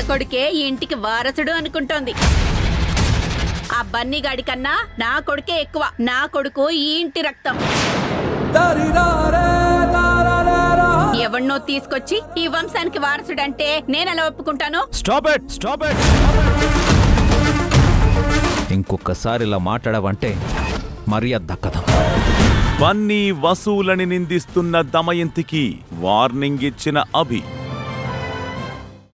కొడుకే ఈ ఇంటికి వారసుడు అనుకుంటోంది. ఆ బన్నీగాడి కన్నా నా కొడుకే ఎక్కువ. నా కొడుకు ఈ ఇంటి రక్తం. ఎవన్నో తీసుకొచ్చి ఈ వంశానికి వారసుడంటే నేనెలా ఒప్పుకుంటాను? Stop it, stop it. ఇంకొకసారి ఇలా మాట్లాడవంటే మర్యాద దక్కదు. బన్నీ వసూలని నిందిస్తున్న దమయంతికి వార్నింగ్ ఇచ్చిన అభి